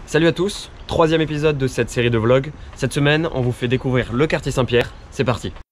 Salut à tous, troisième épisode de cette série de vlogs. Cette semaine, on vous fait découvrir le quartier Saint-Pierre. C'est parti.